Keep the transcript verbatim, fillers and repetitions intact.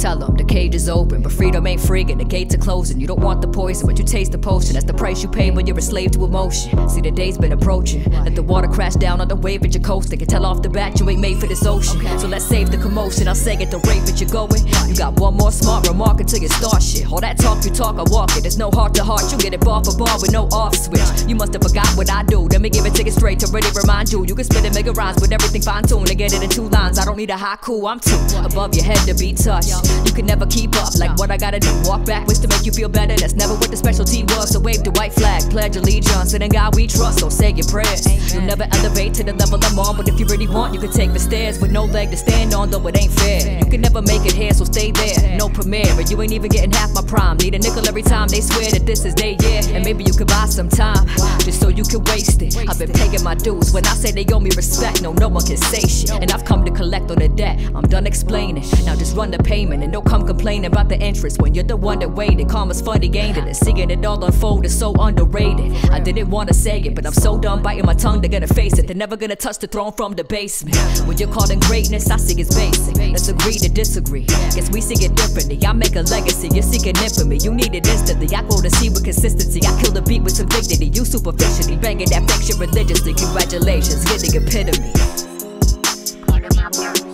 tell them the cage is open, but freedom ain't free and the gates are closing. You don't want the poison, but you taste the potion. That's the price you pay when you're a slave to emotion. See, the day's been approaching. Let the water crash down on the wave that you're coasting. Can tell off the bat you ain't made for this ocean. So let's save the commotion. I'll say at the rate that you're going. You got one more smart remark until you start shit. All that talk you talk, I walk it. There's no heart to heart. You get it bar for bar with no off switch. You must have forgot what I do. Let me give it to you straight to really remind you. You can spit and make it rhymes with everything fine tuned to get it in two lines. I don't need a haiku. I'm too above your head to be touched. You can never keep up. Like what I gotta do. Walk backwards to make you feel better. That's never what the specialty was. So wave the white flag, pledge allegiance, and in God we trust. So say your prayers. You'll never elevate to the level I'm on, but if you really want, you can take the stairs with no leg to stand on. Though it ain't fair. You can never make it here, so stay there. No premiere, but you ain't even getting half my prime. Need a nickel every time they swear that this is their year. And maybe you could buy some time, just so you can waste it. I've been paying my dues. When I say they owe me respect, no, no one can say shit. And I've come to collect on the debt. I'm done explaining. Now just run the payment and don't come complaining about the interest when you're the one that waited. Karma's funny, gained it, and seeing it all unfold is so underrated. I didn't want to say it, but I'm so done biting my tongue. They're gonna face it. They're never gonna touch the throne from the basement. When you're calling greatness, I see it's basic. Let's agree to disagree. Guess we see it differently. I make a legacy, you're seeking infamy. You need it instantly. I grow to see with consistency. I kill the beat with some dignity. You superficially banging that fiction religiously. Congratulations, you're the epitome.